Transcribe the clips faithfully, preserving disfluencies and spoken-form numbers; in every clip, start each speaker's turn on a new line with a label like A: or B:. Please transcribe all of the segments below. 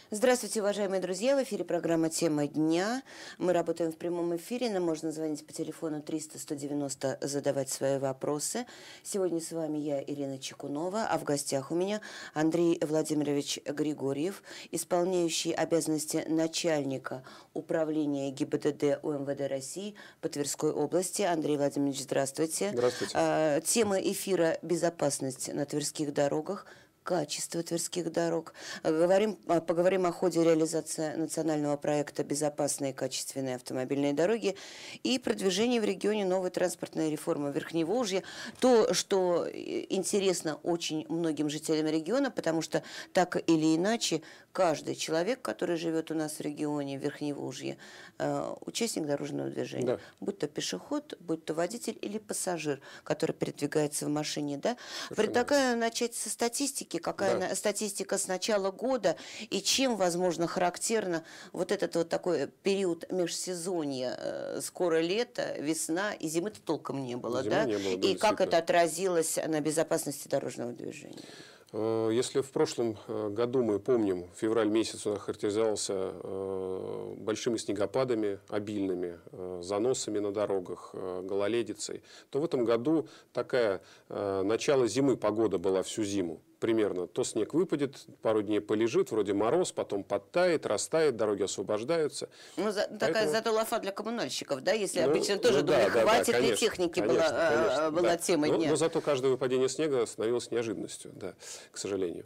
A: Здравствуйте, уважаемые друзья! В эфире программа «Тема дня». Мы работаем в прямом эфире. Нам можно звонить по телефону триста сто девяносто, задавать свои вопросы. Сегодня с вами я, Ирина Чекунова, а в гостях у меня Андрей Владимирович Григорьев, исполняющий обязанности начальника управления ГИБДД УМВД России по Тверской области. Андрей Владимирович, здравствуйте.
B: Здравствуйте.
A: Тема эфира «Безопасность на тверских дорогах». Качество тверских дорог. Говорим, поговорим о ходе реализации национального проекта «Безопасные и качественные автомобильные дороги» и продвижении в регионе новой транспортной реформы Верхневолжья. То, что интересно очень многим жителям региона, потому что так или иначе каждый человек, который живет у нас в регионе Верхневолжье, участник дорожного движения. Да. Будь то пешеход, будь то водитель или пассажир, который передвигается в машине. Да? Предлагаю начать со статистики. Какая да. статистика с начала года и чем, возможно, характерно вот этот вот такой период межсезонья, скоро лето, весна, и зимы-то толком не было,
B: Зимы
A: да?
B: Не было, да,
A: и как это отразилось на безопасности дорожного движения?
B: Если в прошлом году, мы помним, февраль месяц он характеризовался большими снегопадами, обильными, заносами на дорогах, гололедицей, то в этом году такая начало зимы погода была всю зиму. Примерно. То снег выпадет, пару дней полежит, вроде мороз, потом подтает, растает, дороги освобождаются.
A: Ну, за, Поэтому... такая зато лафа для коммунальщиков, да? Если ну, обычно тоже
B: ну,
A: думали,
B: да,
A: хватит
B: да, да,
A: ли
B: конечно,
A: техники,
B: конечно,
A: была,
B: конечно,
A: была
B: да.
A: тема
B: но,
A: дня.
B: Но зато каждое выпадение снега становилось неожиданностью, да, к сожалению.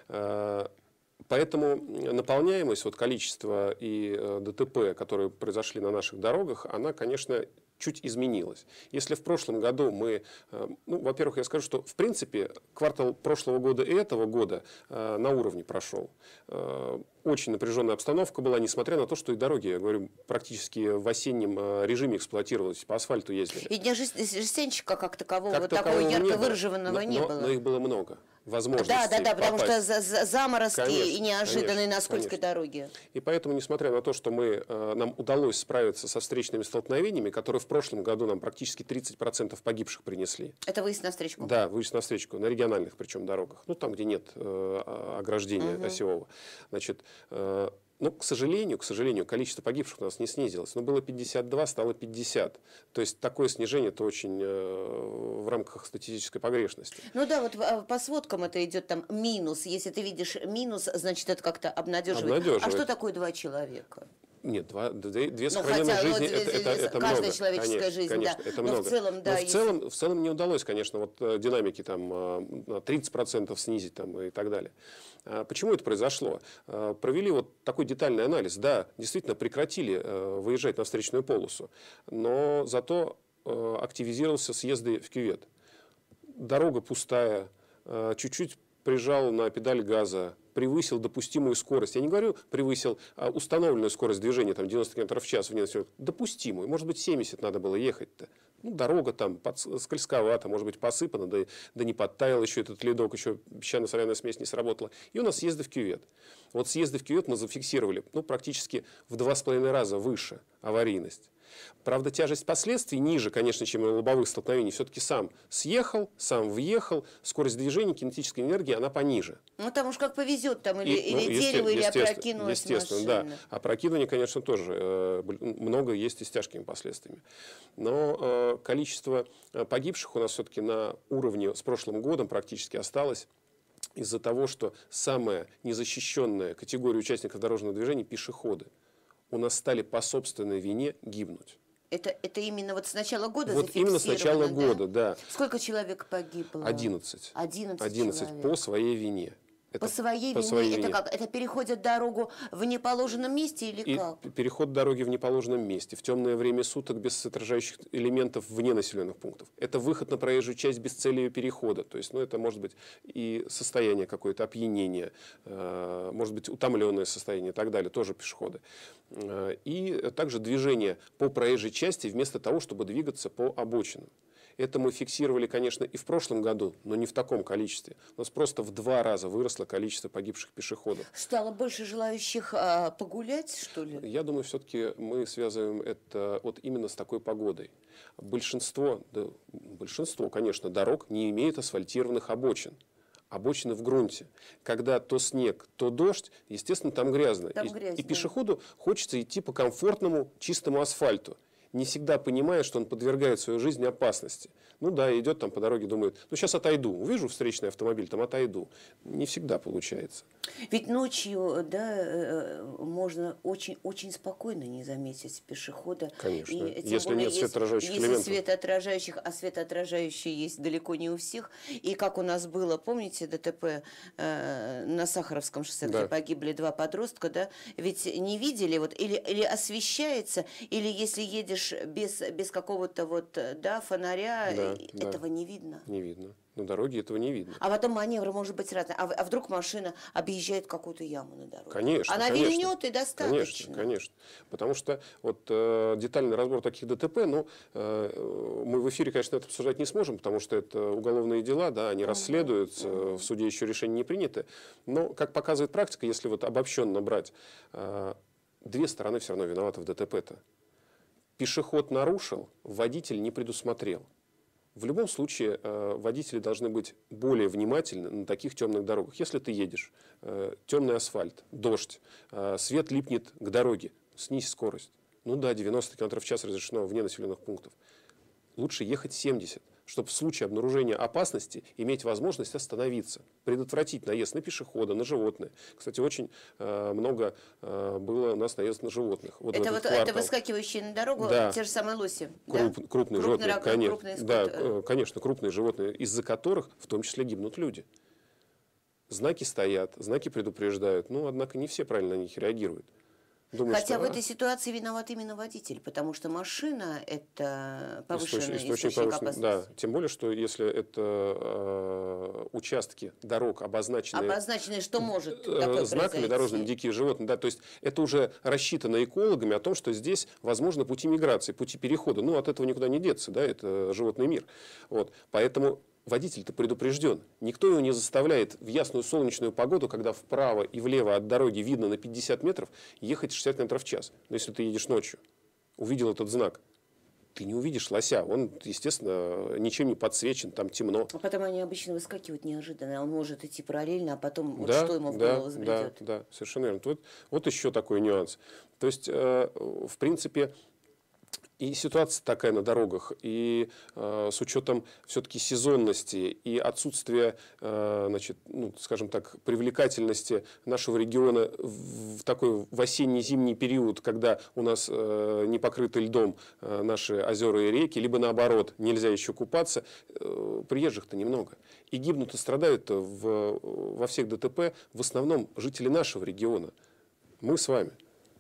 B: Поэтому наполняемость, вот количество и ДТП, которые произошли на наших дорогах, она, конечно, чуть изменилась. Если в прошлом году мы, ну, во-первых, я скажу, что в принципе квартал прошлого года и этого года э, на уровне прошел. Э, очень напряженная обстановка была, несмотря на то, что и дороги, я говорю, практически в осеннем э, режиме эксплуатировались, по асфальту ездили.
A: И дня жестянщика как такового,
B: как
A: вот
B: такового
A: такого ярко
B: не
A: выраженного
B: но,
A: не
B: но,
A: было.
B: Но их было много. Возможности
A: да, да, да, потому
B: попасть.
A: что за, за, заморозки
B: конечно,
A: и неожиданные
B: конечно,
A: на скользкой
B: конечно.
A: дороге.
B: И поэтому, несмотря на то, что мы, нам удалось справиться со встречными столкновениями, которые в прошлом году нам практически тридцать процентов погибших принесли.
A: Это выезд на встречку?
B: Да, выезд на встречку, на региональных причем дорогах. Ну, там, где нет э, ограждения угу. осевого. Значит, э, ну, к сожалению, к сожалению, количество погибших у нас не снизилось. Но было пятьдесят два, стало пятьдесят. То есть такое снижение, это очень э, в рамках статистической погрешности.
A: Ну да, вот по сводкам это идет там минус. Если ты видишь минус, значит это как-то обнадеживает. обнадеживает. А что такое два человека?
B: Нет, два, две, две
A: ну,
B: сохраненные
A: хотя,
B: жизни,
A: ну,
B: это, это, это
A: каждая
B: много.
A: человеческая
B: конечно,
A: жизнь,
B: конечно,
A: да.
B: это
A: Но
B: много.
A: в целом, да,
B: Но
A: если...
B: в целом, в целом не удалось, конечно, вот динамики там на тридцать процентов снизить там, и так далее. Почему это произошло? Провели вот такой детальный анализ. Да, действительно прекратили выезжать на встречную полосу, но зато активизировался съезды в кювет. Дорога пустая, чуть-чуть прижал на педаль газа, превысил допустимую скорость. Я не говорю превысил а установленную скорость движения, там девяносто километров в час, допустимую. Может быть, семьдесят надо было ехать-то. Ну, дорога там под, скользковата, может быть, посыпана, да, да не подтаял еще этот ледок, еще песчано-соляная смесь не сработала. И у нас съезды в кювет. Вот съезды в кювет мы зафиксировали ну, практически в два с половиной раза выше аварийность. Правда, тяжесть последствий ниже, конечно, чем у лобовых столкновений. Все-таки сам съехал, сам въехал, скорость движения, кинетической энергии, она пониже.
A: Ну, там уж как повезет, там или,
B: И, ну,
A: или дерево, или опрокинулась
B: естественно,
A: машина.
B: Да. Опрокидывание, конечно, тоже э, много есть и с тяжкими последствиями. Но э, количество погибших у нас все-таки на уровне с прошлым годом практически осталось. Из-за того, что самая незащищенная категория участников дорожного движения – пешеходы. У нас стали по собственной вине гибнуть.
A: Это, это именно вот с начала года
B: Вот именно с начала
A: да?
B: года, да.
A: Сколько человек погибло?
B: Одиннадцать.
A: Одиннадцать,
B: Одиннадцать по своей вине.
A: Это по своей
B: по
A: вине?
B: Своей
A: это
B: вине.
A: как? Это переходят дорогу в неположенном месте или
B: И
A: как?
B: Переход дороги в неположенном месте, в темное время суток без отражающих элементов вне населенных пунктов. Это выход на проезжую часть без цели ее перехода. То есть, ну, это может быть и состояние какое-то, опьянение, э, может быть утомленное состояние и так далее, тоже пешеходы. Э, и также движение по проезжей части вместо того, чтобы двигаться по обочинам. Это мы фиксировали, конечно, и в прошлом году, но не в таком количестве. У нас просто в два раза выросло количество погибших пешеходов.
A: Стало больше желающих а, погулять, что ли?
B: Я думаю, все-таки мы связываем это вот именно с такой погодой. Большинство, да, большинство, конечно, дорог не имеет асфальтированных обочин. обочины в грунте. Когда то снег, то дождь, естественно, там грязно.
A: Там
B: и,
A: грязь,
B: и
A: да.
B: пешеходу хочется идти по комфортному, чистому асфальту, не всегда понимая, что он подвергает свою жизнь опасности. Ну да, идет там по дороге, думает, ну сейчас отойду, увижу встречный автомобиль, там отойду. Не всегда получается.
A: Ведь ночью, да, можно очень, очень спокойно не заметить пешехода.
B: Конечно,
A: И,
B: если
A: более,
B: нет светоотражающих
A: если,
B: элементов.
A: Если светоотражающих, а светоотражающие есть далеко не у всех. И как у нас было, помните, ДТП э, на Сахаровском шоссе,
B: Да.
A: где погибли два подростка, да, ведь не видели, вот, или, или освещается, или если едешь без, без какого-то вот, да, фонаря,
B: Да,
A: этого
B: да.
A: не видно.
B: Не видно. На дороге этого не видно.
A: А потом маневр может быть разный. А, а вдруг машина объезжает какую-то яму на дороге?
B: Конечно,
A: Она
B: конечно.
A: вильнет и достаточно.
B: Конечно, конечно. Потому что вот э, детальный разбор таких ДТП, ну, э, мы в эфире, конечно, это обсуждать не сможем, потому что это уголовные дела, да, они расследуются, в суде еще решения не приняты. Но, как показывает практика, если вот обобщенно брать, э, две стороны все равно виноваты в ДТП-то. Пешеход нарушил, водитель не предусмотрел. В любом случае э, водители должны быть более внимательны на таких темных дорогах. Если ты едешь, э, темный асфальт, дождь, э, свет липнет к дороге, снизь скорость. Ну да, девяносто километров в час разрешено вне населенных пунктов. Лучше ехать семьдесят, чтобы в случае обнаружения опасности иметь возможность остановиться, предотвратить наезд на пешехода, на животное. Кстати, очень э, много э, было у нас наезд на животных. Вот
A: это вот это выскакивающие на дорогу,
B: да.
A: те же самые лоси.
B: Круп,
A: да?
B: Крупные животные,
A: рак,
B: конечно.
A: крупные
B: Да, конечно, крупные животные, из-за которых в том числе гибнут люди. Знаки стоят, знаки предупреждают, но, однако, не все правильно на них реагируют. Думаю,
A: Хотя
B: что,
A: в этой ситуации виноват именно водитель, потому что машина – это повышенный
B: источник, источник
A: источник
B: повышенный,
A: опасности.
B: да, тем более, что если это э, участки дорог, обозначенные,
A: Обозначенные, что может
B: э,
A: такое
B: знаками
A: произойти.
B: дорожными, дикие животные, да, то есть это уже рассчитано экологами о том, что здесь возможны пути миграции, пути перехода. Ну, от этого никуда не деться, да, это животный мир. Вот, поэтому водитель-то предупрежден. Никто его не заставляет в ясную солнечную погоду, когда вправо и влево от дороги видно на пятьдесят метров, ехать шестьдесят километров в час. Но если ты едешь ночью, увидел этот знак, ты не увидишь лося. Он, естественно, ничем не подсвечен, там темно.
A: А потом они обычно выскакивают неожиданно. Он может идти параллельно, а потом вот
B: Да,
A: что ему в
B: да,
A: голову взбредет.
B: да, да, совершенно верно. Вот, вот еще такой нюанс. То есть, э, в принципе, и ситуация такая на дорогах, и э, с учетом все-таки сезонности и отсутствия, э, значит, ну, скажем так, привлекательности нашего региона в, в такой в осенне-зимний период, когда у нас э, не покрыты льдом э, наши озера и реки, либо наоборот, нельзя еще купаться, э, приезжих-то немного. И гибнут и страдают в, во всех ДТП в основном жители нашего региона. Мы с вами.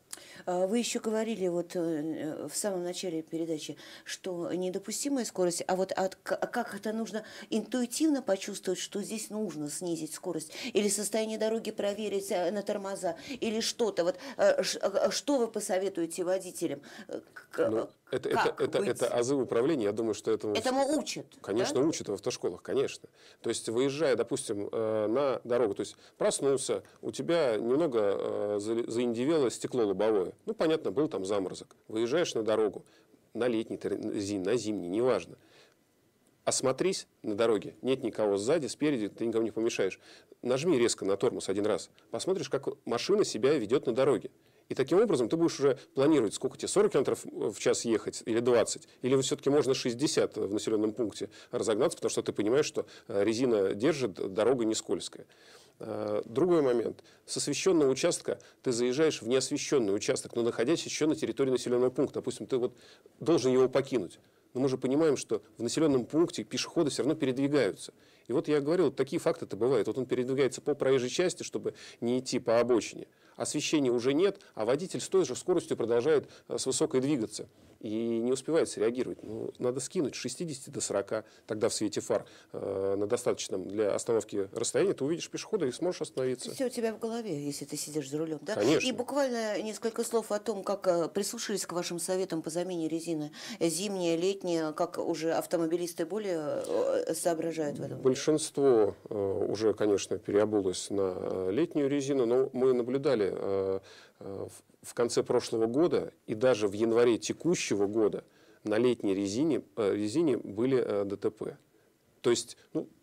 A: Вы еще говорили вот в самом начале передачи, что недопустимая скорость, а вот от, как это нужно интуитивно почувствовать, что здесь нужно снизить скорость, или состояние дороги проверить на тормоза, или что-то. Вот что вы посоветуете водителям?
B: Ну, это, это, это, это азы управления, я думаю, что этому...
A: Этому учат?
B: Конечно,
A: да?
B: учат в автошколах, конечно. То есть, выезжая, допустим, на дорогу, то есть, проснулся, у тебя немного заиндивело стекло лобовое. Ну, понятно, был там заморозок. Выезжаешь на дорогу, на летний, на зимний, неважно. Осмотрись на дороге, нет никого сзади, спереди, ты никому не помешаешь. Нажми резко на тормоз один раз, посмотришь, как машина себя ведет на дороге. И таким образом ты будешь уже планировать, сколько тебе, сорок километров в час ехать или двадцать, или все-таки можно шестьдесят в населенном пункте разогнаться, потому что ты понимаешь, что резина держит, дорога не скользкая. Другой момент. С освещенного участка ты заезжаешь в неосвещенный участок, но находясь еще на территории населенного пункта. Допустим, ты вот должен его покинуть. Но мы же понимаем, что в населенном пункте пешеходы все равно передвигаются. И вот я говорил, такие факты-то бывают. Вот он передвигается по проезжей части, чтобы не идти по обочине. Освещения уже нет, а водитель с той же скоростью продолжает с высокой двигаться. И не успевает среагировать. Ну, надо скинуть с шестидесяти до сорока, тогда в свете фар э, на достаточном для остановки расстоянии, ты увидишь пешехода и сможешь остановиться.
A: Все у тебя в голове, если ты сидишь за рулем. Да?
B: Конечно.
A: И буквально несколько слов о том, как прислушались к вашим советам по замене резины. Зимняя, летняя, как уже автомобилисты более соображают в этом?
B: Большинство э, уже, конечно, переобулось на летнюю резину, но мы наблюдали э, э, в конце прошлого года и даже в январе текущего года на летней резине, резине были ДТП. То есть, ну,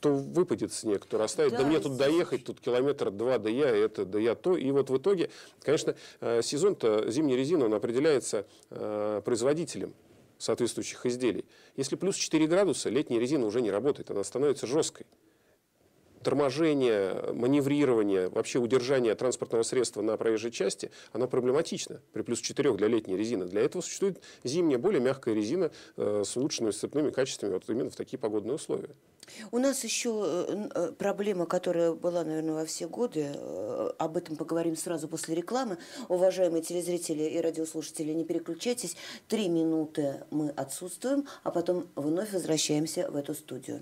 B: то выпадет снег, то растает. Да, да мне тут доехать, тут километр два, да я это, да я то. И вот в итоге, конечно, сезон-то зимней резины, он определяется производителем соответствующих изделий. Если плюс четыре градуса, летняя резина уже не работает, она становится жесткой. Торможение, маневрирование, вообще удержание транспортного средства на проезжей части, оно проблематично при плюс четырёх для летней резины. Для этого существует зимняя, более мягкая резина э, с улучшенными сцепными качествами вот именно в такие погодные условия.
A: У нас еще проблема, которая была, наверное, во все годы. Об этом поговорим сразу после рекламы. Уважаемые телезрители и радиослушатели, не переключайтесь. Три минуты мы отсутствуем, а потом вновь возвращаемся в эту студию.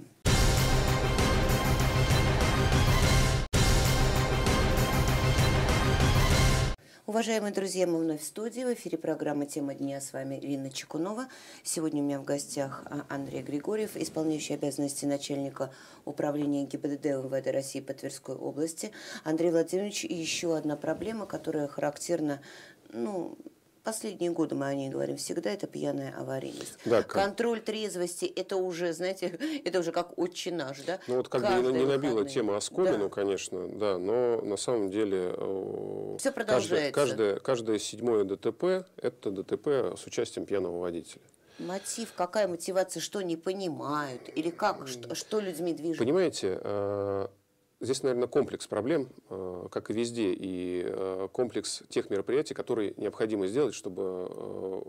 A: Уважаемые друзья, мы вновь в студии. В эфире программа «Тема дня». С вами Ирина Чекунова. Сегодня у меня в гостях Андрей Григорьев, исполняющий обязанности начальника управления ГИБДД МВД России по Тверской области. Андрей Владимирович, и еще одна проблема, которая характерна, ну, последние годы мы о ней говорим всегда, это пьяная аварийность. Да, как... Контроль трезвости, это уже, знаете, это уже как отче наш, да?
B: Ну вот как бы не набила тема оскомину, да. Конечно, да, но на самом деле
A: все продолжается.
B: Каждое, каждое, каждое седьмое ДТП – это ДТП с участием пьяного водителя.
A: Мотив, какая мотивация, что не понимают, или как, что, что людьми движет?
B: Понимаете, здесь, наверное, комплекс проблем, как и везде, и комплекс тех мероприятий, которые необходимо сделать, чтобы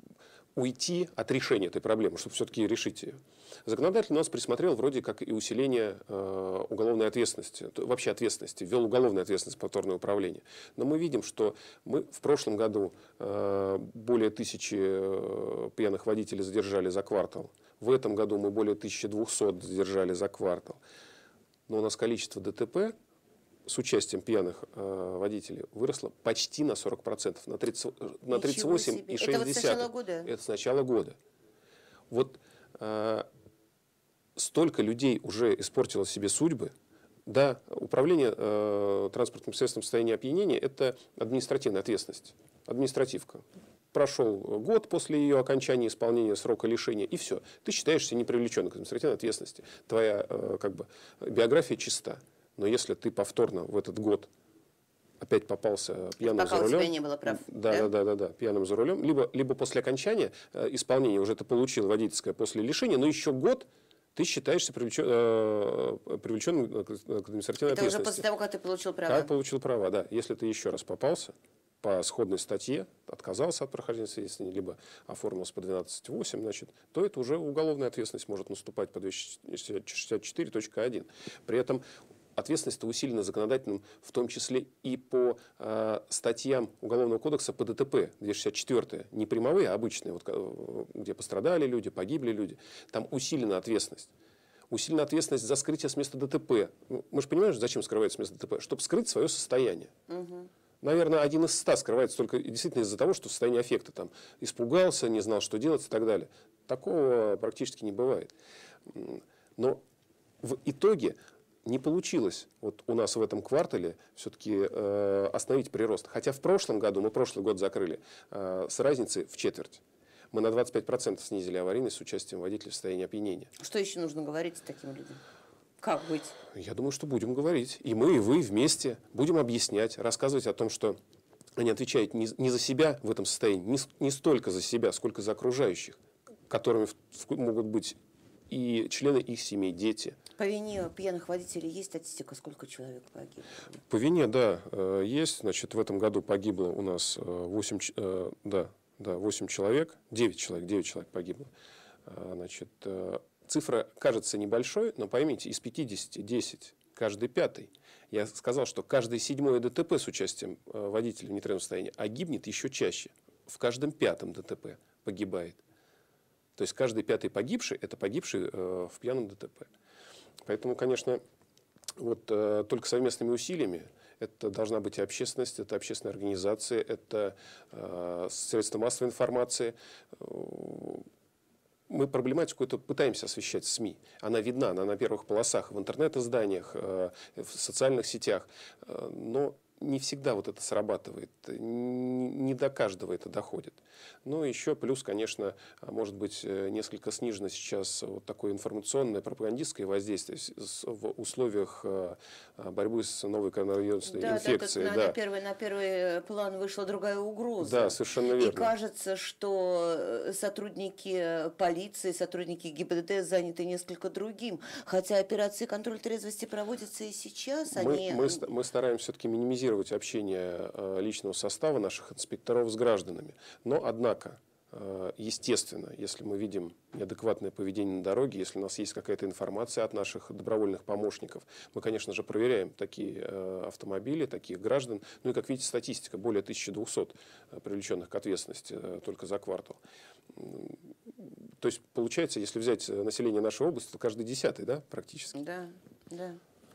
B: уйти от решения этой проблемы, чтобы все-таки решить ее. Законодатель у нас присмотрел вроде как и усиление уголовной ответственности, вообще ответственности, ввел уголовную ответственность за повторное управление. Но мы видим, что мы в прошлом году более тысячи пьяных водителей задержали за квартал. В этом году мы более тысячи двухсот задержали за квартал. Но у нас количество ДТП с участием пьяных э, водителей выросло почти на сорок процентов, на, тридцать, на тридцать восемь и шесть десятых. Это вот с начала года? Это с начала года. Вот э, столько людей уже испортило себе судьбы. Да, управление э, транспортным средством в состоянии опьянения – это административная ответственность, административка. Прошел год после ее окончания исполнения срока лишения, и все. Ты считаешься непривлеченным к административной ответственности. Твоя э, как бы, биография чиста. Но если ты повторно в этот год опять попался пьяным
A: Пока
B: за рулем,
A: у тебя не было прав,
B: да, да, да, да, да, пьяным за рулем, либо, либо после окончания э, исполнения уже ты получил водительское после лишения, но еще год ты считаешься привлечен, э, привлеченным к административной
A: Это
B: ответственности.
A: уже после того, как ты получил права?
B: Как получил права, да. Если ты еще раз попался по сходной статье, отказался от прохождения свидетельствования, либо оформился по двенадцать восемь, значит, то это уже уголовная ответственность может наступать по двести шестьдесят четыре точка один. При этом ответственность усилена законодательным, в том числе и по э, статьям Уголовного кодекса по ДТП, двести шестьдесят четыре, не прямовые, а обычные, вот, где пострадали люди, погибли люди, там усилена ответственность. Усилена ответственность за скрытие с места ДТП. Мы же понимаем, зачем скрывать с места ДТП? Чтобы скрыть свое состояние. Угу. Наверное, один из ста скрывается только действительно из-за того, что состояние аффекта, там, испугался, не знал, что делать и так далее. Такого практически не бывает. Но в итоге не получилось вот у нас в этом квартале все-таки э, остановить прирост. Хотя в прошлом году, мы прошлый год закрыли э, с разницей в четверть. Мы на двадцать пять процентов снизили аварийность с участием водителя в состоянии опьянения.
A: Что еще нужно говорить таким людям? Как быть?
B: Я думаю, что будем говорить. И мы, и вы вместе будем объяснять, рассказывать о том, что они отвечают не, не за себя в этом состоянии, не, не столько за себя, сколько за окружающих, которыми в, в, могут быть и члены их семей, дети.
A: По вине пьяных водителей есть статистика, сколько человек погибло?
B: По вине, да, есть. Значит, в этом году погибло у нас восемь, да, да, восемь человек, девять человек, девять человек погибло. Значит, цифра кажется небольшой, но поймите, из пятидесяти десять, каждый пятый. Я сказал, что каждый седьмой ДТП с участием водителя в нетрезвом состоянии, а гибнет еще чаще. В каждом пятом ДТП погибает. То есть каждый пятый погибший – это погибший э, в пьяном ДТП. Поэтому, конечно, вот э, только совместными усилиями, это должна быть и общественность, это общественная организация, это э, средства массовой информации. Мы проблематику эту пытаемся освещать в СМИ. Она видна, она на первых полосах в интернет-изданиях, э, в социальных сетях. Э, но не всегда вот это срабатывает, не до каждого это доходит. Ну, еще плюс, конечно, может быть, несколько снижено сейчас вот такое информационное, пропагандистское воздействие в условиях борьбы с новой коронавирусной
A: да,
B: инфекцией.
A: Да,
B: да.
A: На, первый, на первый план вышла другая угроза.
B: Да, совершенно верно.
A: И кажется, что сотрудники полиции, сотрудники ГИБДД заняты несколько другим. Хотя операции контроль трезвости проводятся и сейчас.
B: Мы,
A: Они...
B: мы, мы стараемся все-таки минимизировать общение личного состава наших инспекторов с гражданами. Но, однако, естественно, если мы видим неадекватное поведение на дороге, если у нас есть какая-то информация от наших добровольных помощников, мы, конечно же, проверяем такие автомобили, таких граждан. Ну и, как видите, статистика, более тысячи двухсот привлеченных к ответственности только за квартал. То есть, получается, если взять население нашей области, то каждый десятый, да, практически?
A: Да, да.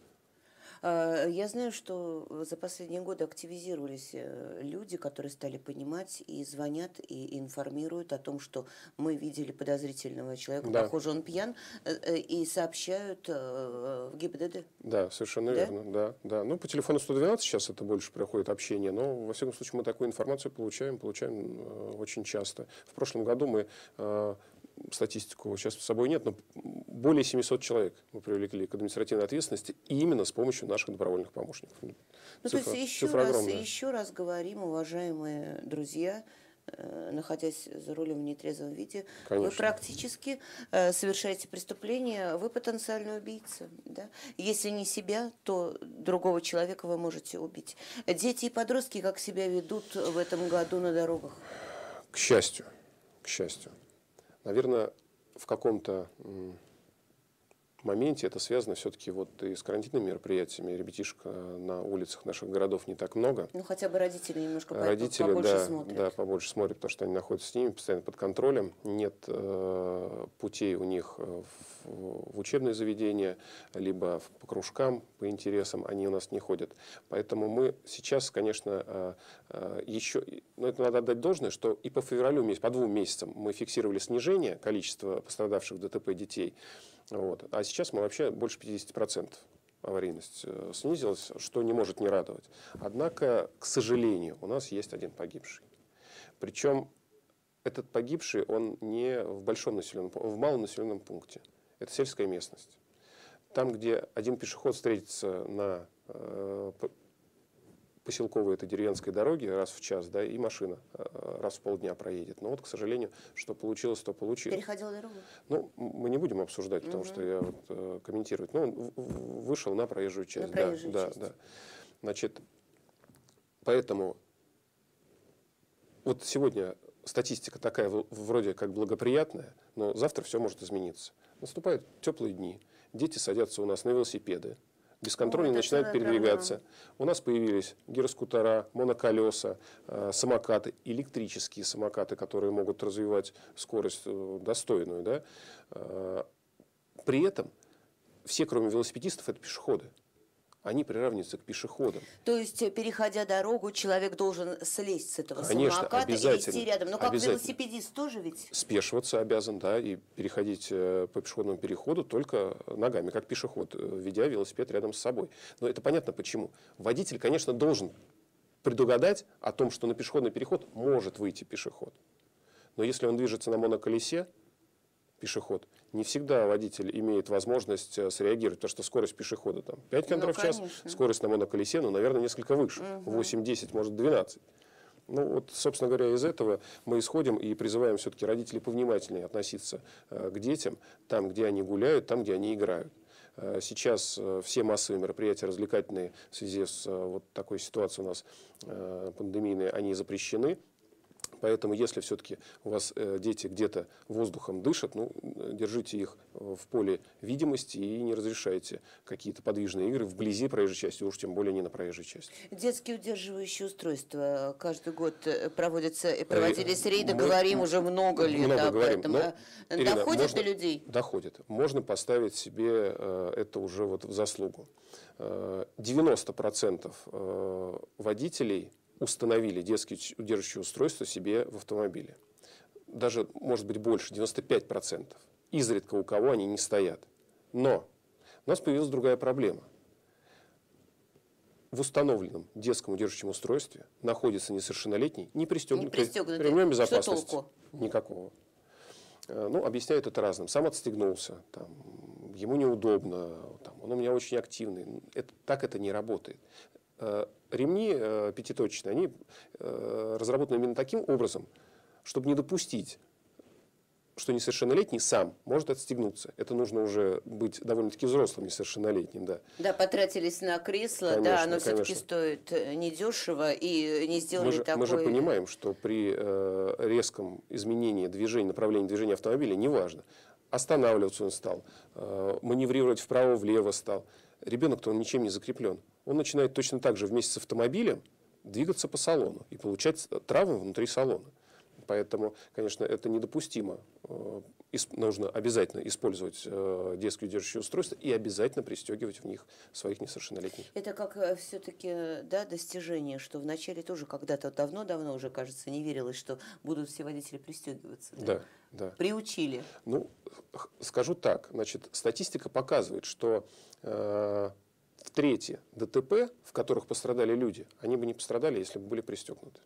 A: Я знаю, что за последние годы активизировались люди, которые стали понимать и звонят, и информируют о том, что мы видели подозрительного человека, да. Похоже, он пьян, и сообщают в ГИБДД.
B: Да, совершенно да? верно. Да, да. Ну, по телефону сто двенадцать сейчас это больше проходит общение, но, во всяком случае, мы такую информацию получаем, получаем э, очень часто. В прошлом году мы... Э, статистику сейчас с собой нет, но более семисот человек мы привлекли к административной ответственности именно с помощью наших добровольных помощников.
A: Ну,
B: цифра,
A: то есть еще
B: цифра
A: раз,
B: огромная.
A: еще раз говорим, уважаемые друзья, э, находясь за рулем в нетрезвом виде, Конечно. Вы практически э, совершаете преступление, вы потенциальный убийца. Да? Если не себя, то другого человека вы можете убить. Дети и подростки как себя ведут в этом году на дорогах?
B: К счастью, к счастью. Наверное, в каком-то моменте это связано все-таки вот и с карантинными мероприятиями. Ребятишек на улицах наших городов не так много.
A: Ну, хотя бы родители немножко
B: родители,
A: побольше
B: да,
A: смотрят.
B: Да, побольше смотрят, потому что они находятся с ними постоянно под контролем. Нет э, путей у них в, в учебные заведения, либо по кружкам, по интересам они у нас не ходят. Поэтому мы сейчас, конечно, э, э, еще... Но это надо отдать должное, что и по февралю, по двум месяцам мы фиксировали снижение количества пострадавших в ДТП детей. Вот. А сейчас мы вообще больше пятидесяти процентов аварийность снизилась, что не может не радовать. Однако, к сожалению, у нас есть один погибший. Причем этот погибший, он не в большом населенном, в малом населенном пункте. Это сельская местность. Там, где один пешеход встретится на э, поселковой этой деревенской дороге раз в час, да, и машина раз в полдня проедет. Но вот, к сожалению, что получилось, то получилось.
A: Переходил дорогу?
B: Ну, мы не будем обсуждать, потому угу. что я вот, э, комментировать. Ну, он вышел на проезжую часть.
A: На проезжую
B: да,
A: часть.
B: Да, да. Значит, поэтому вот сегодня статистика такая вроде как благоприятная, но завтра все может измениться. Наступают теплые дни, дети садятся у нас на велосипеды, бесконтрольно ну, начинают передвигаться. Проблема. У нас появились гироскутера, моноколеса, э, самокаты, электрические самокаты, которые могут развивать скорость э, достойную. Да? Э, при этом все, кроме велосипедистов, это пешеходы. Они приравниваются к пешеходам.
A: То есть, переходя дорогу, человек должен слезть с этого
B: Конечно,
A: самоката и вести рядом. Но как велосипедист тоже ведь?
B: Спешиваться обязан, да, и переходить по пешеходному переходу только ногами, как пешеход, ведя велосипед рядом с собой. Но это понятно почему. Водитель, конечно, должен предугадать о том, что на пешеходный переход может выйти пешеход. Но если он движется на моноколесе, пешеход, не всегда водитель имеет возможность среагировать, потому что скорость пешехода там пять километров ну, в час, скорость на моноколесе, ну, наверное, несколько выше, угу. восемь-десять, может, двенадцать. Ну, вот, собственно говоря, из этого мы исходим и призываем все-таки родителей повнимательнее относиться э, к детям, там, где они гуляют, там, где они играют. Э, сейчас э, все массовые мероприятия развлекательные в связи с э, вот такой ситуацией у нас э, пандемийной, они запрещены. Поэтому, если все-таки у вас э, дети где-то воздухом дышат, ну, держите их в поле видимости и не разрешайте какие-то подвижные игры вблизи проезжей части, уж тем более не на проезжей части.
A: Детские удерживающие устройства каждый год проводятся и проводились рейды, Мы говорим уже много лет
B: много
A: об
B: говорим,
A: этом.
B: Но, Ирина,
A: доходит
B: можно,
A: до людей?
B: Доходит. Можно поставить себе э, это уже вот в заслугу. девяносто процентов э, водителей установили детские удерживающие устройства себе в автомобиле. Даже, может быть, больше, девяносто пять процентов. Изредка у кого они не стоят. Но у нас появилась другая проблема. в установленном детском удерживающем устройстве находится несовершеннолетний, не пристегнутый,
A: не пристегнутый.
B: ремнем безопасности.
A: Что толку?
B: Никакого. Ну, объясняют это разным. Сам отстегнулся, там, ему неудобно, там, он у меня очень активный. Это, так это не работает. Ремни пятиточечные, они разработаны именно таким образом, чтобы не допустить, что несовершеннолетний сам может отстегнуться. Это нужно уже быть довольно-таки взрослым несовершеннолетним, да.
A: Да, потратились на кресло,
B: Конечно,
A: да, оно все-таки
B: конечно.
A: стоит недешево, и не сделали
B: мы же,
A: такой...
B: Мы же понимаем, что при э, резком изменении движения, направления движения автомобиля, неважно, останавливаться он стал, э, маневрировать вправо-влево стал. Ребенок-то он ничем не закреплен. Он начинает точно так же вместе с автомобилем двигаться по салону и получать травмы внутри салона. Поэтому, конечно, это недопустимо. Нужно обязательно использовать детские удерживающие устройства и обязательно пристегивать в них своих несовершеннолетних.
A: Это как все-таки, да, достижение, что вначале тоже когда-то давно-давно уже, кажется, не верилось, что будут все водители пристегиваться. Да,
B: да. да.
A: Приучили.
B: Ну, скажу так. Значит, статистика показывает, что э, в трети ДТП, в которых пострадали люди, они бы не пострадали, если бы были пристегнуты.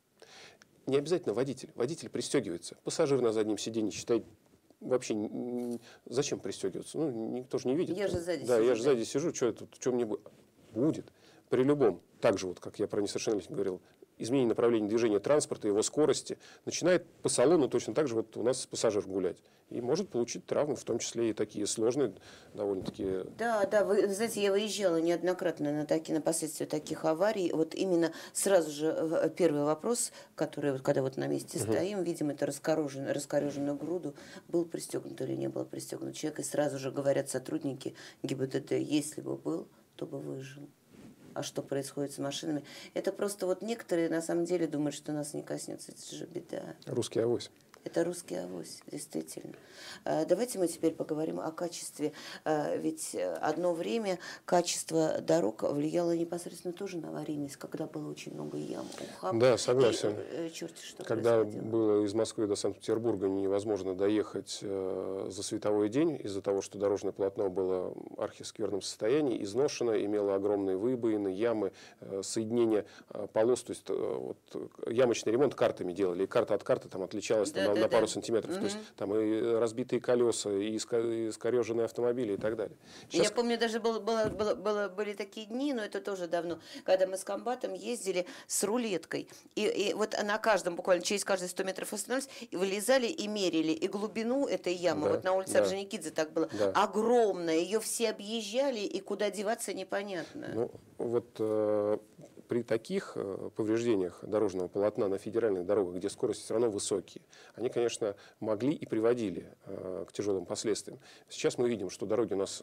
B: Не обязательно водитель. Водитель пристегивается. Пассажир на заднем сиденье считает, вообще зачем пристегиваться? Ну, никто же не видит.
A: Я же сзади
B: да,
A: сижу.
B: я же сзади сижу, что тут, что мне будет? Будет. При любом, так же вот, как я про несовершеннолетних говорил, изменение направления движения транспорта, его скорости, начинает по салону точно так же вот у нас пассажир гулять. И может получить травмы, в том числе и такие сложные, довольно-таки...
A: Да, да, вы знаете, я выезжала неоднократно на, такие, на последствия таких аварий. Вот именно сразу же первый вопрос, который, вот, когда вот на месте угу. стоим, видим это раскореженную, раскореженную груду, был пристегнут или не был пристегнут человек, и сразу же говорят сотрудники ГИБДД, если бы был, то бы выжил. А что происходит с машинами? Это просто вот некоторые на самом деле думают, что нас не коснется. Это же беда.
B: Русский авось.
A: Это русский авось, действительно. Давайте мы теперь поговорим о качестве. Ведь одно время качество дорог влияло непосредственно тоже на аварийность, когда было очень много ям, ухаб.
B: Да, согласен.
A: И, черти, что
B: когда было из Москвы до Санкт-Петербурга невозможно доехать за световой день из-за того, что дорожное полотно было в архискверном состоянии, изношено, имело огромные выбоины, ямы, соединение полос, то есть вот, ямочный ремонт картами делали, и карта от карты там отличалась да, там, да, на, на пару да. сантиметров, угу. то есть там и разбитые колеса, и искореженные автомобили и так далее.
A: Сейчас... Я помню, даже было, было, было, было, были такие дни, но это тоже давно, когда мы с комбатом ездили с рулеткой, и, и вот на каждом, буквально через каждые сто метров остановились, и вылезали и мерили, и глубину этой ямы, да, вот на улице да. Орджоникидзе так было, да. огромная, ее все объезжали, и куда деваться непонятно.
B: Ну, вот э, при таких э, повреждениях дорожного полотна на федеральных дорогах, где скорости все равно высокие, они, конечно, могли и приводили э, к тяжелым последствиям. Сейчас мы видим, что дороги у нас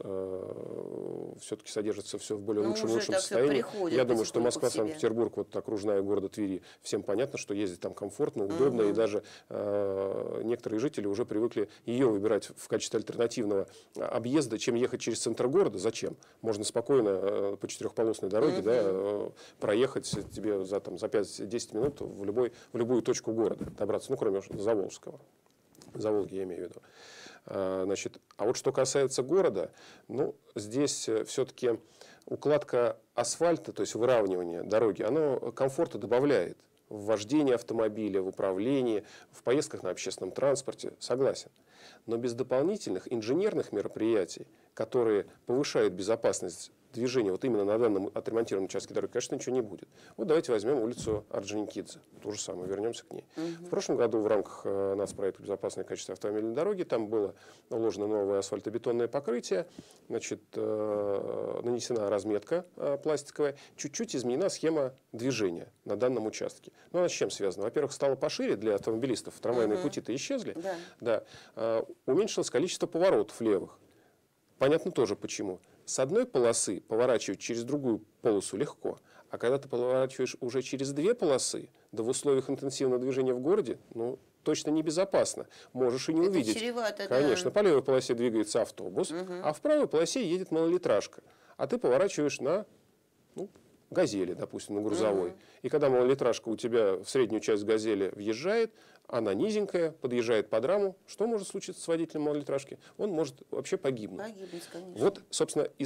B: э, все-таки содержатся все в более ну, лучшем, лучшем состоянии. Я думаю, что Москва, Санкт-Петербург, вот окружная города Твери, всем понятно, что ездить там комфортно, удобно, угу. и даже э, некоторые жители уже привыкли ее выбирать в качестве альтернативного объезда, чем ехать через центр города. Зачем? Можно спокойно э, по четырехполосной дороге угу. да, э, проехать тебе за, там, за пять-десять минут в, любой, в любую точку города добраться, ну, кроме Заволжского. Заволги я имею в виду. А, значит, а вот что касается города, ну, здесь все-таки укладка асфальта, то есть выравнивание дороги, оно комфорта добавляет в вождении автомобиля, в управлении, в поездках на общественном транспорте, согласен. Но без дополнительных инженерных мероприятий, которые повышают безопасность движения вот именно на данном отремонтированном участке дороги, конечно, ничего не будет. Вот давайте возьмем улицу Орджоникидзе. То же самое, вернемся к ней. Угу. В прошлом году в рамках э, нацпроекта «Безопасное качество автомобильной дороги» там было наложено новое асфальтобетонное покрытие, значит, э, нанесена разметка э, пластиковая, чуть-чуть изменена схема движения на данном участке. Ну, она с чем связана? Во-первых, стало пошире для автомобилистов, трамвайные угу. пути-то исчезли, да. Да. Э, уменьшилось количество поворотов левых. Понятно тоже почему. С одной полосы поворачивать через другую полосу легко, а когда ты поворачиваешь уже через две полосы, да в условиях интенсивного движения в городе, ну, точно небезопасно. Можешь и не
A: Это
B: увидеть.
A: Чревато,
B: конечно,
A: да.
B: по левой полосе двигается автобус, угу. а в правой полосе едет малолитражка. А ты поворачиваешь на ну, «Газели», допустим, на грузовой. Угу. И когда малолитражка у тебя в среднюю часть «Газели» въезжает, она низенькая, подъезжает под раму. Что может случиться с водителем малолитражки? Он может вообще погибнуть.
A: Погибнуть, конечно.
B: Вот, собственно, из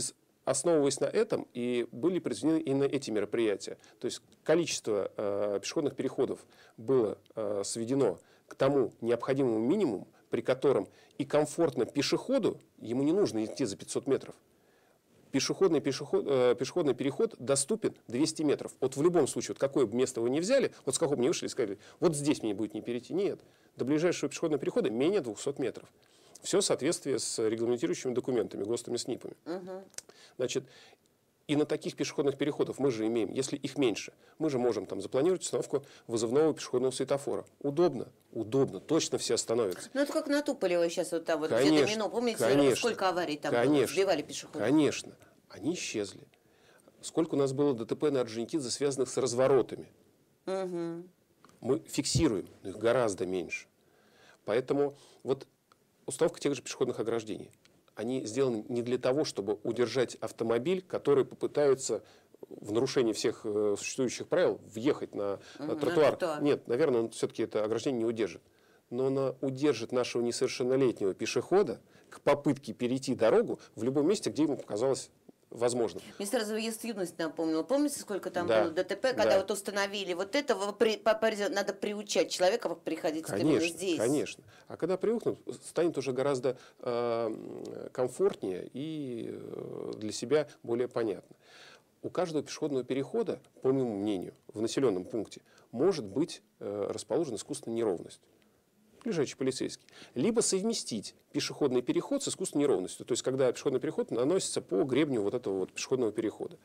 B: основываясь на этом, и были произведены именно эти мероприятия. То есть количество э, пешеходных переходов было э, сведено к тому необходимому минимуму, при котором и комфортно пешеходу, ему не нужно идти за пятьсот метров. Пешеходный, пешеход, э, пешеходный переход доступен двести метров. Вот в любом случае, вот какое бы место вы ни взяли, вот с какого бы ни вышли и сказали, вот здесь мне будет не перейти. Нет, до ближайшего пешеходного перехода менее двухсот метров. Все в соответствии с регламентирующими документами, ГОСТами, СНИПами. Угу. Значит, и на таких пешеходных переходах мы же имеем, если их меньше, мы же можем там запланировать установку вызывного пешеходного светофора. Удобно, удобно, точно все остановятся.
A: Ну это как на Туполево сейчас вот там вот
B: конечно,
A: где-то Мино, помните,
B: конечно,
A: сколько аварий там
B: конечно,
A: было, сбивали пешеходов?
B: Конечно, они исчезли. Сколько у нас было ДТП на Орджоникидзе, связанных с разворотами. Угу. Мы фиксируем, но их гораздо меньше. Поэтому вот установка тех же пешеходных ограждений, они сделаны не для того, чтобы удержать автомобиль, который попытается в нарушении всех э, существующих правил въехать на, mm, на тротуар. На тротуар. Нет, наверное, он все-таки это ограждение не удержит. Но она удержит нашего несовершеннолетнего пешехода к попытке перейти дорогу в любом месте, где ему показалось возможно.
A: Мне сразу есть юность напомнила. Помните, сколько там
B: да,
A: было ДТП, когда
B: да.
A: вот установили вот это, при, по, надо приучать человека приходить
B: конечно,
A: именно здесь.
B: Конечно. А когда привыкнут, станет уже гораздо э, комфортнее и э, для себя более понятно. У каждого пешеходного перехода, по моему мнению, в населенном пункте может быть э, расположена искусственная неровность. Лежачий полицейский. Либо совместить пешеходный переход с искусственной неровностью. То есть, когда пешеходный переход наносится по гребню вот этого вот пешеходного перехода.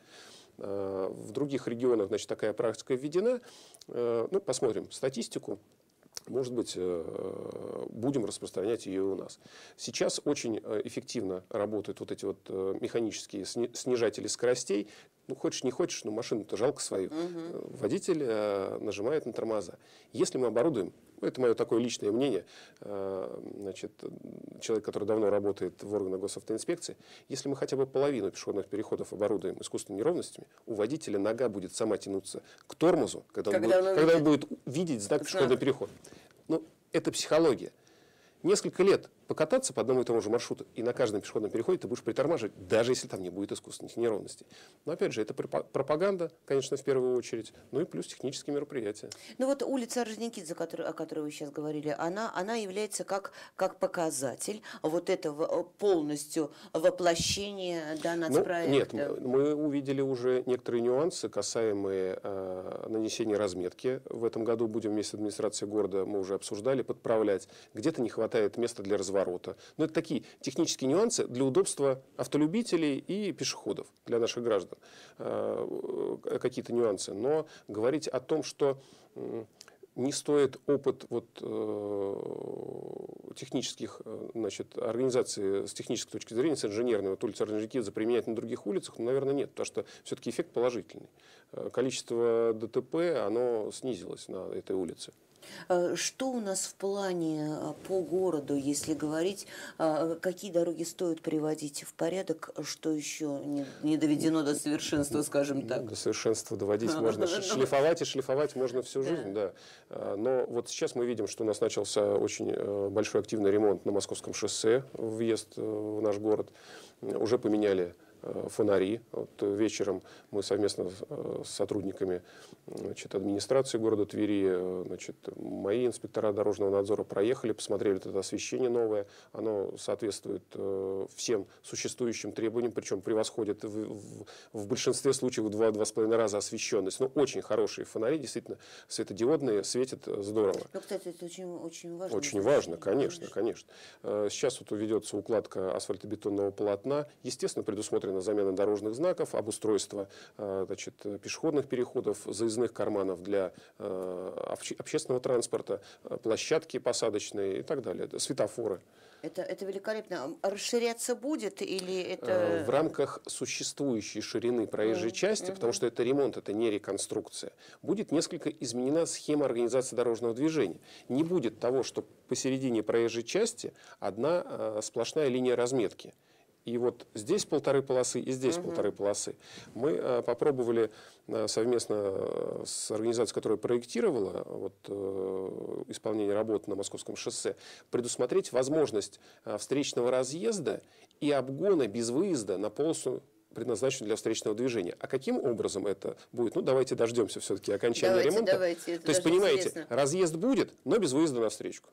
B: В других регионах, значит, такая практика введена. Ну, посмотрим статистику. Может быть, будем распространять ее и у нас. Сейчас очень эффективно работают вот эти вот механические снижатели скоростей. Ну, хочешь, не хочешь, но машину-то жалко свою. Угу. Водитель нажимает на тормоза. Если мы оборудуем, это мое такое личное мнение, значит, человек, который давно работает в органах госавтоинспекции, если мы хотя бы половину пешеходных переходов оборудуем искусственными неровностями, у водителя нога будет сама тянуться к тормозу, когда, когда, он, будет, когда он будет видеть знак пешеходный переход. Ну, это психология. Несколько лет покататься по одному и тому же маршруту, и на каждом пешеходном переходе ты будешь притормаживать, даже если там не будет искусственных неровностей. Но опять же, это пропаганда, конечно, в первую очередь, ну и плюс технические мероприятия.
A: Ну вот улица Орджоникидзе, о которой вы сейчас говорили, она, она является как, как показатель вот этого полностью воплощения, да, нацпроекта.
B: Ну, нет, мы увидели уже некоторые нюансы, касаемые э, нанесения разметки. В этом году будем вместе с администрацией города, мы уже обсуждали, подправлять. Где-то не хватает места для разворота. Но это такие технические нюансы для удобства автолюбителей и пешеходов, для наших граждан. Э, какие-то нюансы. Но говорить о том, что э, не стоит опыт вот, э, технических, значит, организаций с технической точки зрения, с инженерной, вот улица Орджоникидзе применять на других улицах, ну, наверное, нет, потому что все-таки эффект положительный. Количество ДТП, оно снизилось на этой улице.
A: Что у нас в плане по городу, если говорить, какие дороги стоит приводить в порядок, что еще не, не доведено до совершенства, скажем так?
B: До совершенства доводить можно, шлифовать и шлифовать можно всю жизнь, да. Но вот сейчас мы видим, что у нас начался очень большой активный ремонт на Московском шоссе, въезд в наш город. Уже поменяли фонари. Вот вечером мы совместно с сотрудниками, значит, администрации города Твери, значит, мои инспектора дорожного надзора проехали, посмотрели это освещение новое. Оно соответствует всем существующим требованиям, причем превосходит в, в, в большинстве случаев в два-два с половиной раза освещенность. Ну, очень хорошие фонари, действительно, светодиодные, светят здорово.
A: Ну, кстати, это очень, очень важно.
B: Очень важно, конечно, конечно. Сейчас вот ведется укладка асфальтобетонного полотна. Естественно, предусмотрено замена дорожных знаков, обустройство, значит, пешеходных переходов, заездных карманов для общественного транспорта, площадки посадочные и так далее, светофоры.
A: Это, это великолепно. Расширяться будет или это...
B: В рамках существующей ширины проезжей части, uh-huh. потому что это ремонт, это не реконструкция, будет несколько изменена схема организации дорожного движения. Не будет того, что посередине проезжей части одна э, сплошная линия разметки. И вот здесь полторы полосы, и здесь uh-huh. полторы полосы. Мы э, попробовали э, совместно с организацией, которая проектировала вот, э, исполнение работ на Московском шоссе, предусмотреть возможность э, встречного разъезда и обгона без выезда на полосу предназначен для встречного движения. А каким образом это будет? Ну, давайте дождемся все-таки окончания
A: давайте,
B: ремонта.
A: Давайте,
B: То есть, понимаете, интересно. Разъезд будет, но без выезда на встречку.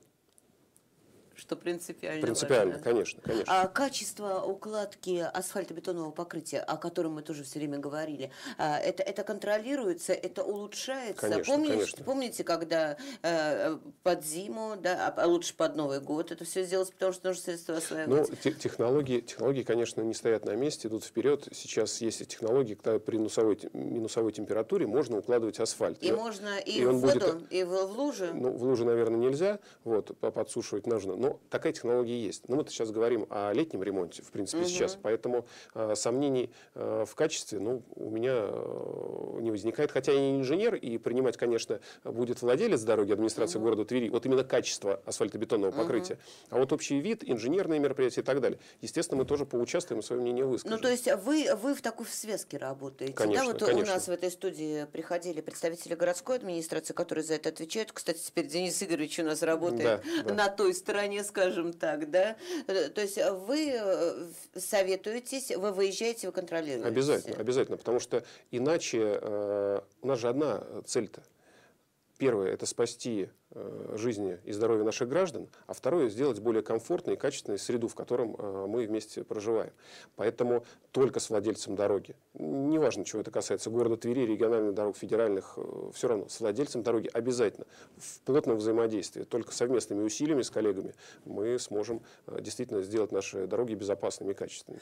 A: Что принципиально
B: Принципиально,
A: важно.
B: конечно, конечно.
A: А качество укладки асфальтобетонного покрытия, о котором мы тоже все время говорили, это, это контролируется, это улучшается?
B: Конечно,
A: помните,
B: конечно.
A: помните, когда э, под зиму, да, а лучше под Новый год это все сделать, потому что нужно средства осваивать?
B: Ну, технологии, технологии, конечно, не стоят на месте, идут вперед. Сейчас есть технологии, когда при минусовой, минусовой температуре можно укладывать асфальт.
A: И, и можно и, и в воду, будет, и в, в лужи?
B: Ну, в лужи, наверное, нельзя, вот, подсушивать нужно. Но такая технология есть. Но мы-то сейчас говорим о летнем ремонте, в принципе, угу. сейчас. Поэтому э, сомнений э, в качестве ну, у меня э, не возникает. Хотя я не инженер, и принимать, конечно, будет владелец дороги, администрация угу. города Твери. Вот именно качество асфальтобетонного угу. покрытия. А вот общий вид, инженерные мероприятия и так далее. Естественно, мы тоже поучаствуем и свое мнение выскажем.
A: Ну, то есть вы, вы в такой связке работаете?
B: Конечно,
A: да, вот
B: конечно.
A: У нас в этой студии приходили представители городской администрации, которые за это отвечают. Кстати, теперь Денис Игоревич у нас работает
B: да, да.
A: на той стороне, скажем так, да? То есть вы советуетесь, вы выезжаете, вы контролируете?
B: Обязательно, обязательно, потому что иначе э, у нас же одна цель-то. Первое – это спасти э, жизни и здоровье наших граждан, а второе – сделать более комфортной и качественной среду, в котором э, мы вместе проживаем. Поэтому только с владельцем дороги, неважно, чего это касается, города Твери, региональных дорог, федеральных, э, все равно, с владельцем дороги обязательно в плотном взаимодействии, только совместными усилиями с коллегами мы сможем э, действительно сделать наши дороги безопасными и качественными.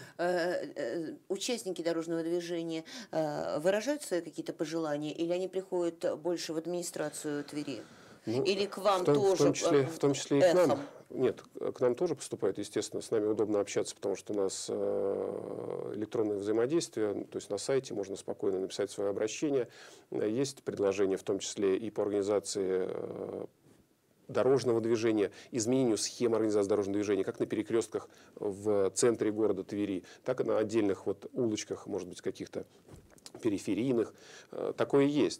A: Участники дорожного движения выражают свои какие-то пожелания или они приходят больше в администрацию Твери?
B: Ну,
A: Или к вам
B: в том,
A: тоже?
B: В том числе, в том числе и к
A: эхом?
B: нам. Нет, к нам тоже поступает, естественно. С нами удобно общаться, потому что у нас электронное взаимодействие. То есть на сайте можно спокойно написать свое обращение. Есть предложения, в том числе и по организации дорожного движения, изменению схем организации дорожного движения, как на перекрестках в центре города Твери, так и на отдельных вот улочках, может быть, каких-то периферийных. Такое есть.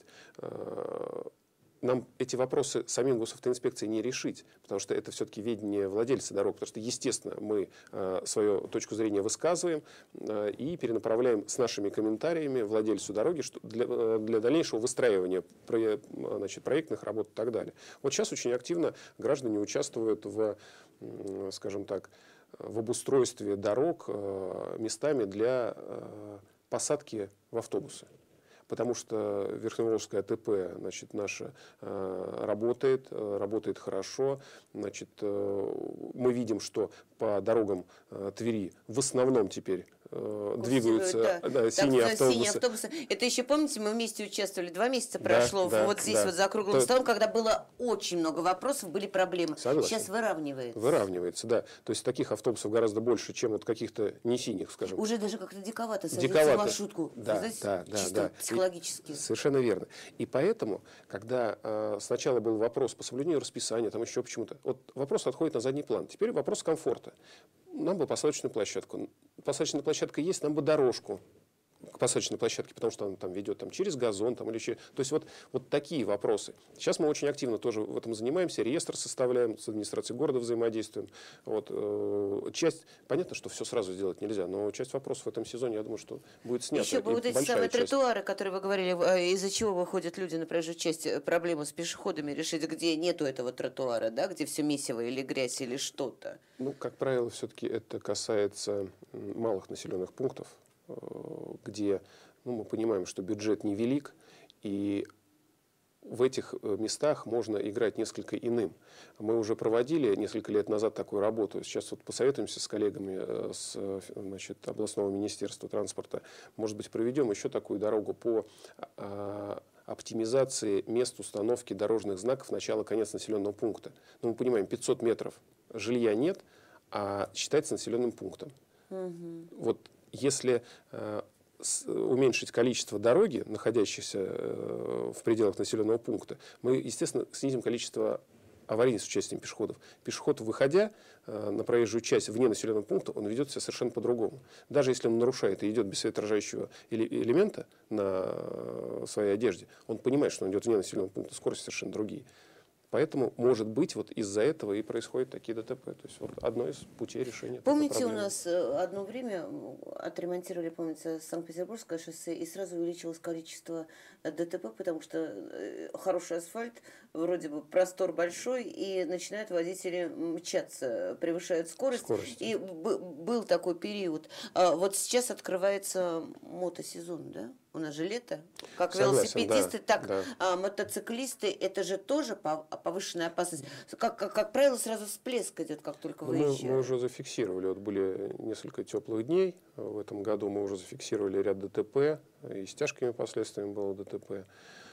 B: Нам эти вопросы самим госавтоинспекцией не решить, потому что это все-таки ведение владельца дорог, потому что, естественно, мы э, свою точку зрения высказываем э, и перенаправляем с нашими комментариями владельцу дороги что для, для дальнейшего выстраивания про, значит, проектных работ и так далее. Вот сейчас очень активно граждане участвуют в, э, скажем так, в обустройстве дорог э, местами для э, посадки в автобусы. Потому что Верхневолжская АТП, значит, наша э, работает, э, работает хорошо. Значит, э, мы видим, что по дорогам э, Твери в основном теперь э, двигаются
A: да.
B: Да, синие,
A: так,
B: автобусы.
A: синие автобусы. Это еще, помните, мы вместе участвовали, два месяца прошло,
B: да,
A: вот здесь
B: да.
A: вот за круглым
B: То...
A: столом, когда было очень много вопросов, были проблемы.
B: Согласен.
A: Сейчас выравнивается.
B: Выравнивается, да. То есть таких автобусов гораздо больше, чем вот каких-то не синих, скажем.
A: Уже даже как-то диковато садиться
B: диковато.
A: в маршрутку.
B: Да,
A: знаете,
B: да, да,
A: чисто
B: да.
A: психологически.
B: И, совершенно верно. И поэтому, когда э, сначала был вопрос по соблюдению расписания, там еще почему-то, вот вопрос отходит на задний план. Теперь вопрос комфорта. Нам бы посадочную площадку. Посадочная площадка есть, нам бы дорожку к посадочной площадке, потому что она там ведет там, через газон там, или через... То есть вот, вот такие вопросы. Сейчас мы очень активно тоже в этом занимаемся, реестр составляем, с администрацией города взаимодействуем. Вот, э, часть, понятно, что все сразу сделать нельзя, но часть вопросов в этом сезоне, я думаю, что будет снята.
A: Еще бы вот эти самые часть. тротуары, которые вы говорили, из-за чего выходят люди на проезжую часть, проблему с пешеходами решить, где нету этого тротуара, да, где все месиво или грязь или что-то.
B: Ну, как правило, все-таки это касается малых населенных пунктов, где ну, мы понимаем, что бюджет невелик, и в этих местах можно играть несколько иным. Мы уже проводили несколько лет назад такую работу. Сейчас вот посоветуемся с коллегами с значит, областного министерства транспорта. Может быть, проведем еще такую дорогу по а, оптимизации мест установки дорожных знаков начала-конец населенного пункта. Ну, мы понимаем, пятьсот метров жилья нет, а считается населенным пунктом. Угу. Вот если э, с, уменьшить количество дороги, находящейся э, в пределах населенного пункта, мы, естественно, снизим количество аварий с участием пешеходов. Пешеход, выходя э, на проезжую часть вне населенного пункта, он ведет себя совершенно по-другому. Даже если он нарушает и идет без светоотражающего элемента на своей одежде, он понимает, что он идет вне населенного пункта, скорости совершенно другие. Поэтому, может быть, вот из-за этого и происходят такие ДТП. То есть вот одно из путей решения.
A: Помните, у нас одно время отремонтировали, помните, Санкт-Петербургское шоссе, и сразу увеличилось количество ДТП, потому что хороший асфальт, вроде бы простор большой, и начинают водители мчаться, превышают скорость.
B: Скорость.
A: И был такой период. Вот сейчас открывается мотосезон, да? У нас же лето. Как Согласен, велосипедисты, да, так да. А, мотоциклисты, это же тоже повышенная опасность. Как, как, как правило, сразу всплеск идет, как только выезжают.
B: Мы, мы уже зафиксировали, вот были несколько теплых дней. В этом году мы уже зафиксировали ряд ДТП, и с тяжкими последствиями было ДТП.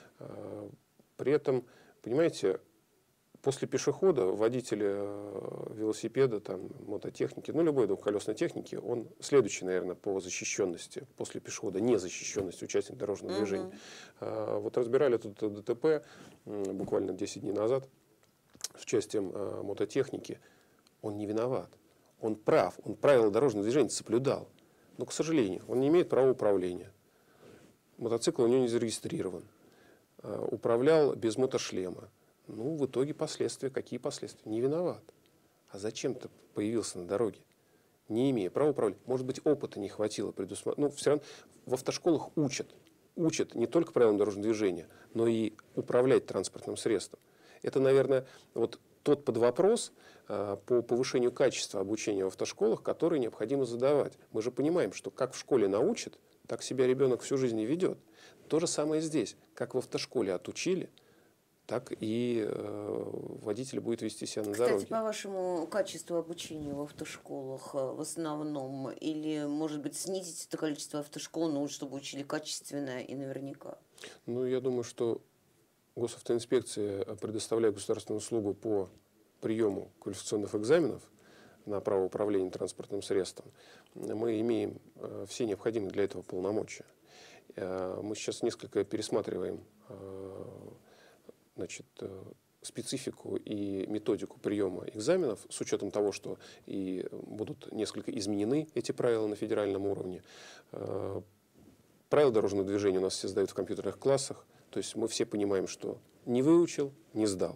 B: При этом, понимаете, после пешехода водитель велосипеда, там, мототехники, ну, любой двухколесной техники, он следующий, наверное, по защищенности после пешехода, незащищенности участника дорожного uh-huh. движения. А, вот разбирали тут ДТП буквально десять дней назад с участием а, мототехники. Он не виноват. Он прав. Он правила дорожного движения соблюдал. Но, к сожалению, он не имеет права управления. Мотоцикл у него не зарегистрирован. А, управлял без мотошлема. Ну, в итоге последствия. Какие последствия? Не виноват. А зачем ты появился на дороге? Не имея права управлять. Может быть, опыта не хватило предусмотреть. Ну, все равно в автошколах учат. Учат не только правилам дорожного движения, но и управлять транспортным средством. Это, наверное, вот тот подвопрос а, по повышению качества обучения в автошколах, который необходимо задавать. Мы же понимаем, что как в школе научат, так себя ребенок всю жизнь и ведет. То же самое здесь. Как в автошколе отучили, так и э, водитель будет вести себя на
A: Кстати,
B: дороге.
A: Кстати, по-вашему, качество обучения в автошколах в основном, или, может быть, снизить это количество автошкол, ну, чтобы учили качественно и наверняка?
B: Ну, я думаю, что госавтоинспекция, предоставляя государственную услугу по приему квалификационных экзаменов на право управления транспортным средством, мы имеем э, все необходимые для этого полномочия. Э, мы сейчас несколько пересматриваем э, значит, специфику и методику приема экзаменов с учетом того, что и будут несколько изменены эти правила на федеральном уровне. Правила дорожного движения у нас все сдают в компьютерных классах, то есть мы все понимаем, что не выучил, не сдал.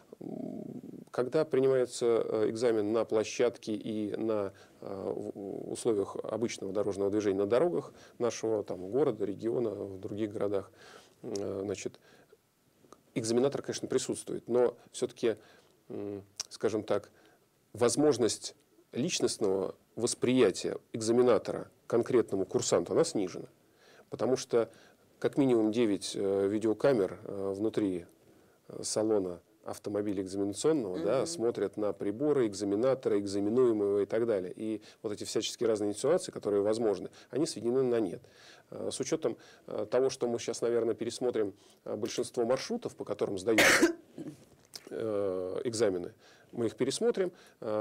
B: Когда принимается экзамен на площадке и на условиях обычного дорожного движения на дорогах нашего там, города, региона, в других городах, значит, экзаменатор, конечно, присутствует, но все-таки, скажем так, возможность личностного восприятия экзаменатора конкретному курсанту, она снижена. Потому что как минимум девять видеокамер внутри салона автомобиля экзаменационного, mm-hmm. да, смотрят на приборы экзаменатора, экзаменуемого и так далее. И вот эти всяческие разные ситуации, которые возможны, они сведены на нет. С учетом того, что мы сейчас, наверное, пересмотрим большинство маршрутов, по которым сдают экзамены, мы их пересмотрим,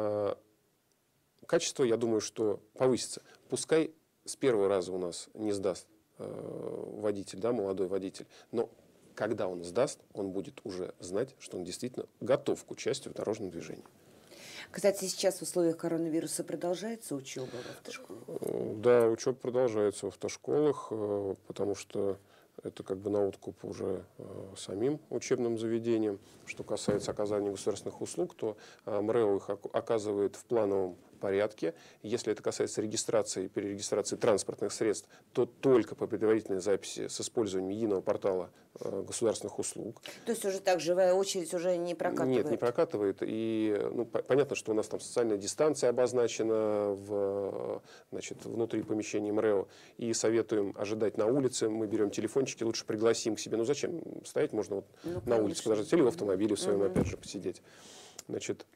B: качество, я думаю, что повысится. Пускай с первого раза у нас не сдаст водитель, да, молодой водитель, но когда он сдаст, он будет уже знать, что он действительно готов к участию в дорожном движении.
A: Кстати, сейчас в условиях коронавируса продолжается учеба в автошколах?
B: Да, учеба продолжается в автошколах, потому что это как бы на откуп уже самим учебным заведениям. Что касается оказания государственных услуг, то МРЭО их оказывает в плановом порядке. Если это касается регистрации и перерегистрации транспортных средств, то только по предварительной записи с использованием единого портала э, государственных услуг.
A: То есть уже так живая очередь уже не прокатывает?
B: Нет, не прокатывает. И ну, по- понятно, что у нас там социальная дистанция обозначена в, значит, внутри помещения МРЭО. И советуем ожидать на улице. Мы берем телефончики, лучше пригласим к себе. Ну зачем стоять? Можно вот ну, на улице подождать или в автомобиле в своем, угу. опять же, посидеть. Значит,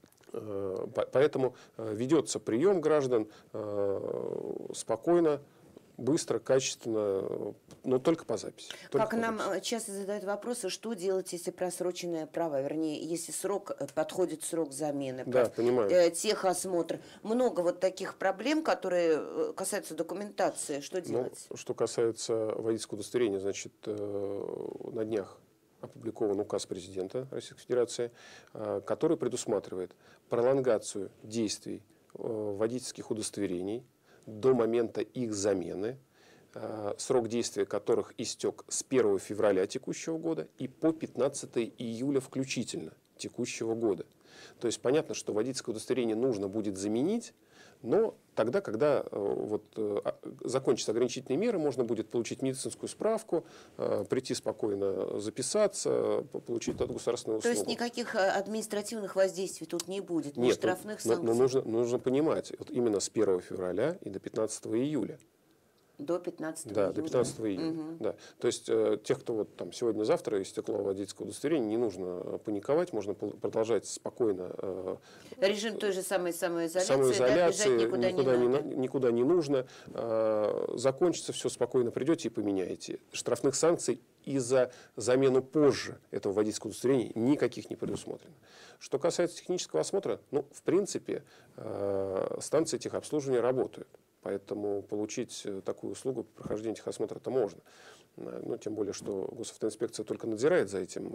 B: поэтому ведется прием граждан спокойно, быстро, качественно, но только по записи. Только
A: как
B: по
A: нам
B: записи.
A: Часто задают вопросы, что делать, если просроченное право, вернее, если срок, подходит срок замены,
B: да,
A: прав,
B: понимаю.
A: э, техосмотр. Много вот таких проблем, которые касаются документации. Что делать?
B: Ну, что касается водительского удостоверения, значит, на днях опубликован указ президента Российской Федерации, который предусматривает пролонгацию действий водительских удостоверений до момента их замены срок действия которых истек с первого февраля текущего года и по пятнадцатое июля включительно текущего года. То есть понятно, что водительское удостоверение нужно будет заменить, но тогда, когда вот, закончатся ограничительные меры, можно будет получить медицинскую справку, прийти спокойно записаться, получить от государственного услугу.
A: То есть никаких административных воздействий тут не будет, ни
B: Нет,
A: штрафных
B: но,
A: санкций?
B: но нужно, нужно понимать, вот именно с первого февраля и до пятнадцатого июля.
A: До пятнадцатого
B: да,
A: июля.
B: До пятнадцатого июля. Угу. Да. То есть э, тех, кто вот там сегодня-завтра истекло водительское удостоверение, не нужно паниковать, можно продолжать спокойно. Э,
A: Режим той же самой самоизоляции,
B: самоизоляции,
A: да, бежать никуда,
B: никуда,
A: не,
B: не,
A: надо.
B: никуда не нужно. Э, закончится все, спокойно придете и поменяете. Штрафных санкций и за замену позже этого водительского удостоверения никаких не предусмотрено. Что касается технического осмотра, ну, в принципе, э, станции техобслуживания работают. Поэтому получить такую услугу по прохождению техосмотра-то можно. Ну, тем более, что госавтоинспекция только надзирает за, этим,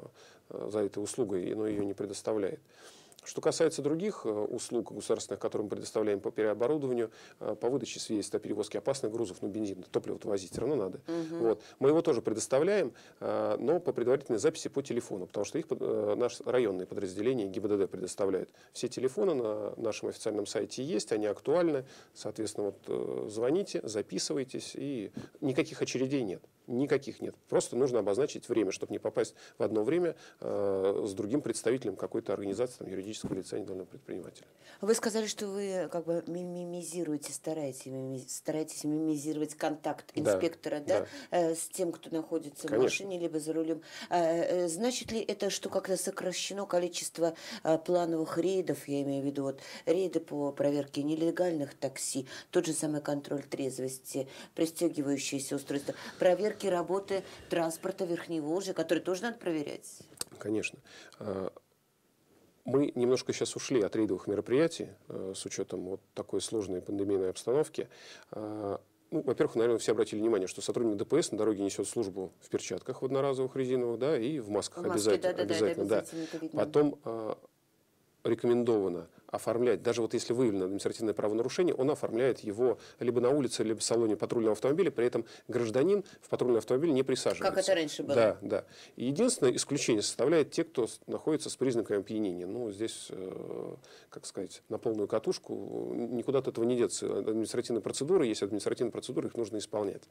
B: за этой услугой, но ее не предоставляет. Что касается других услуг государственных, которые мы предоставляем по переоборудованию, по выдаче свидетельств о перевозке опасных грузов, ну, бензин, топливо-то возить все равно надо. Угу. Вот. Мы его тоже предоставляем, но по предварительной записи по телефону, потому что их наше районное подразделение ГИБДД предоставляет. Все телефоны на нашем официальном сайте есть, они актуальны. Соответственно, вот, звоните, записывайтесь, и никаких очередей нет. Никаких нет. Просто нужно обозначить время, чтобы не попасть в одно время э, с другим представителем какой-то организации, там, юридического лица, индивидуального предпринимателя.
A: Вы сказали, что вы как бы мимизируете, стараетесь, мимиз, стараетесь мимизировать контакт инспектора, да, да, да. Э, с тем, кто находится Конечно. в машине, либо за рулем. Э, э, значит ли это, что как-то сокращено количество э, плановых рейдов, я имею в виду вот, рейды по проверке нелегальных такси, тот же самый контроль трезвости, пристегивающиеся устройства, проверки работы транспорта Верхневолжья, который тоже надо проверять?
B: Конечно. Мы немножко сейчас ушли от рейдовых мероприятий с учетом вот такой сложной пандемийной обстановки. Ну, во-первых, наверное, все обратили внимание, что сотрудник ДПС на дороге несет службу в перчатках в одноразовых резиновых, да, и в масках. В маске, обязательно. Да, да, обязательно, да, обязательно, да. Потом э, рекомендовано оформлять, даже вот если выявлено административное правонарушение, он оформляет его либо на улице, либо в салоне патрульного автомобиля, при этом гражданин в патрульный автомобиль не присаживается.
A: Как это раньше было?
B: Да, да. И единственное исключение составляет те, кто находится с признаками опьянения. Ну, здесь, э, как сказать, на полную катушку, никуда от этого не деться. Административные процедуры, есть административные процедуры, их нужно исполнять.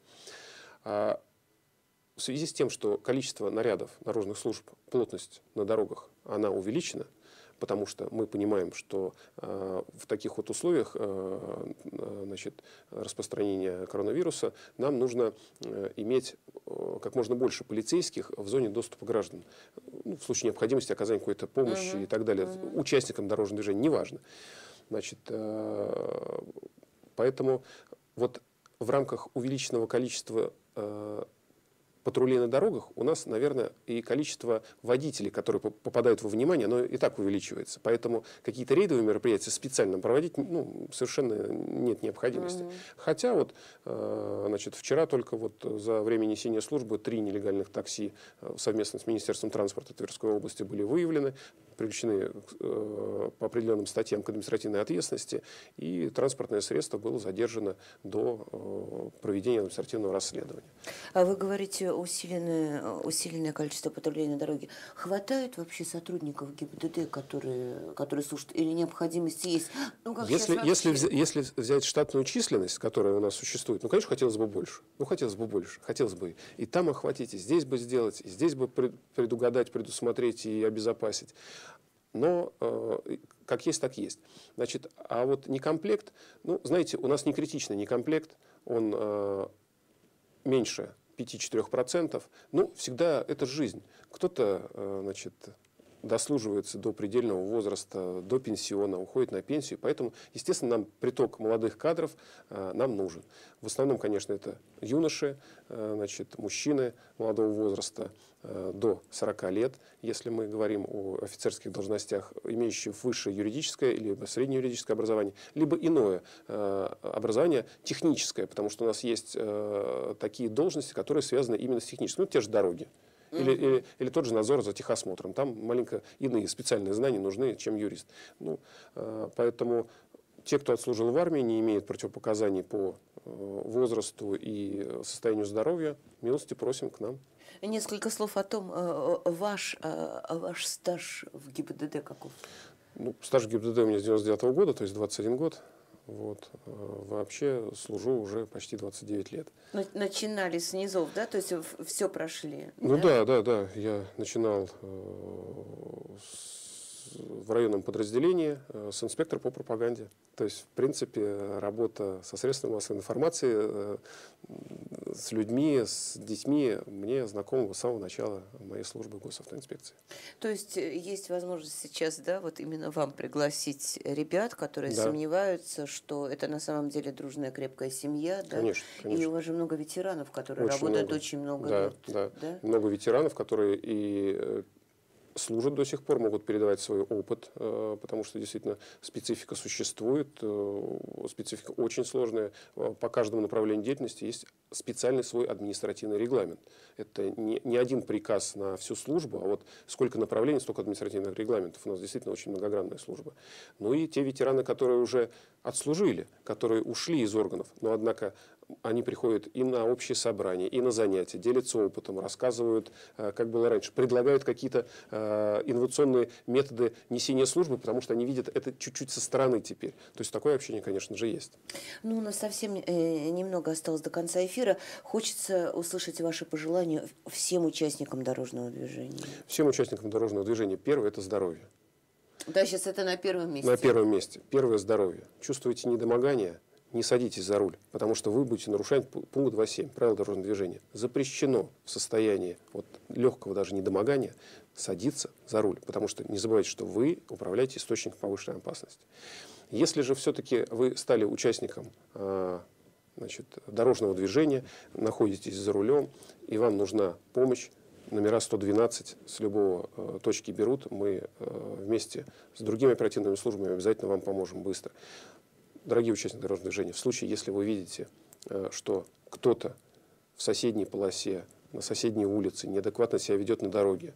B: А в связи с тем, что количество нарядов наружных служб, плотность на дорогах, она увеличена, потому что мы понимаем, что э, в таких вот условиях э, значит, распространения коронавируса нам нужно э, иметь э, как можно больше полицейских в зоне доступа граждан. Ну, в случае необходимости оказания какой-то помощи uh-huh. и так далее, uh-huh. участникам дорожного движения, неважно. Значит, э, поэтому вот в рамках увеличенного количества э, патрулей на дорогах у нас, наверное, и количество водителей, которые попадают во внимание, оно и так увеличивается. Поэтому какие-то рейдовые мероприятия специально проводить ну, совершенно нет необходимости. Mm-hmm. Хотя вот, э, значит, вчера только вот за время несения службы три нелегальных такси совместно с Министерством транспорта Тверской области были выявлены, привлечены э, по определенным статьям к административной ответственности, и транспортное средство было задержано до э, проведения административного расследования.
A: А вы говорите усиленное, усиленное количество патрулей на дороге. Хватает вообще сотрудников ГИБДД, которые, которые служат, или необходимость есть? Ну, как
B: если,
A: вообще...
B: если, взять, если взять штатную численность, которая у нас существует, ну, конечно, хотелось бы больше. Ну, хотелось бы больше. Хотелось бы и там охватить, и здесь бы сделать, и здесь бы предугадать, предусмотреть и обезопасить. Но э, как есть, так есть. Значит, а вот некомплект, ну, знаете, у нас не критичный некомплект, он э, меньше пяти-четырёх процентов. Ну, всегда это жизнь. Кто-то, э, значит, дослуживается до предельного возраста, до пенсиона, уходит на пенсию. Поэтому, естественно, нам приток молодых кадров э, нам нужен. В основном, конечно, это юноши, э, значит, мужчины молодого возраста э, до сорока лет, если мы говорим о офицерских должностях, имеющие высшее юридическое либо среднее юридическое образование, либо иное э, образование техническое, потому что у нас есть э, такие должности, которые связаны именно с техническим. Ну, те же дороги. Или, mm-hmm. или, или тот же надзор за техосмотром. Там маленько иные специальные знания нужны, чем юрист. Ну, э, поэтому те, кто отслужил в армии, не имеют противопоказаний по возрасту и состоянию здоровья, милости просим к нам.
A: Несколько слов о том, ваш, ваш стаж в ГИБДД каков?
B: Ну, стаж в ГИБДД у меня с девяносто девятого года, то есть двадцать один год. Вот. Вообще служу уже почти двадцать девять лет.
A: Начинали с низов, да? То есть все прошли?
B: Ну да, да, да. да. Я начинал э, с, в районном подразделении э, с инспектора по пропаганде. То есть, в принципе, работа со средствами массовой информации, э, с людьми, с детьми мне знакома с самого начала моей службы в госавтоинспекции.
A: То есть есть возможность сейчас, да, вот именно вам пригласить ребят, которые
B: Да.
A: сомневаются, что это на самом деле дружная крепкая семья, да?
B: Конечно, конечно.
A: И у вас же много ветеранов, которые
B: Очень
A: работают
B: много.
A: очень много
B: да,
A: лет.
B: Да.
A: Да?
B: Много ветеранов, которые и служат до сих пор, могут передавать свой опыт, потому что действительно специфика существует, специфика очень сложная. По каждому направлению деятельности есть специальный свой административный регламент. Это не, не один приказ на всю службу, а вот сколько направлений, столько административных регламентов. У нас действительно очень многогранная служба. Ну и те ветераны, которые уже отслужили, которые ушли из органов, но однако они приходят и на общие собрания, и на занятия, делятся опытом, рассказывают, как было раньше, предлагают какие-то инновационные методы несения службы, потому что они видят это чуть-чуть со стороны теперь. То есть такое общение, конечно же, есть.
A: Ну, у нас совсем э, немного осталось до конца эфира. Хочется услышать ваши пожелания всем участникам дорожного движения.
B: Всем участникам дорожного движения первое – это здоровье.
A: Да, сейчас это на первом месте.
B: На первом месте. Первое – здоровье. Чувствуете недомогание? Не садитесь за руль, потому что вы будете нарушать пункт два семь правил дорожного движения. Запрещено в состоянии вот, легкого даже недомогания садиться за руль, потому что не забывайте, что вы управляете источником повышенной опасности. Если же все-таки вы стали участником э, значит, дорожного движения, находитесь за рулем, и вам нужна помощь, номера сто двенадцать с любого э, точки берут, мы э, вместе с другими оперативными службами обязательно вам поможем быстро. Дорогие участники дорожного движения, в случае, если вы видите, что кто-то в соседней полосе, на соседней улице неадекватно себя ведет на дороге,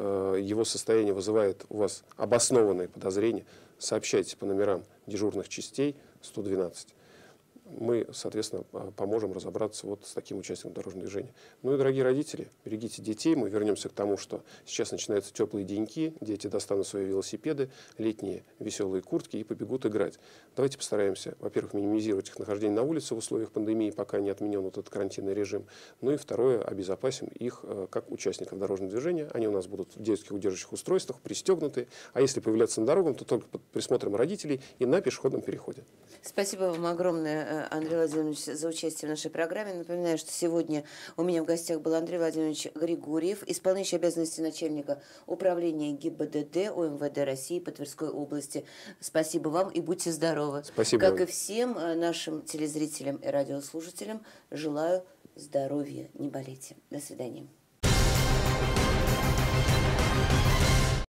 B: его состояние вызывает у вас обоснованное подозрение, сообщайте по номерам дежурных частей сто двенадцать. Мы, соответственно, поможем разобраться вот с таким участником дорожного движения. Ну и, дорогие родители, берегите детей. Мы вернемся к тому, что сейчас начинаются теплые деньки, дети достанут свои велосипеды, летние веселые куртки и побегут играть. Давайте постараемся, во-первых, минимизировать их нахождение на улице в условиях пандемии, пока не отменен вот этот карантинный режим. Ну и второе, обезопасим их как участников дорожного движения. Они у нас будут в детских удерживающих устройствах, пристегнуты. А если появляться на дорогах, то только под присмотром родителей и на пешеходном переходе.
A: Спасибо вам огромное, Андрей Владимирович, за участие в нашей программе. Напоминаю, что сегодня у меня в гостях был Андрей Владимирович Григорьев, исполняющий обязанности начальника управления ГИБДД УМВД России по Тверской области. Спасибо вам и будьте здоровы.
B: Спасибо.
A: Как и всем нашим телезрителям и радиослушателям, желаю здоровья. Не болейте. До свидания.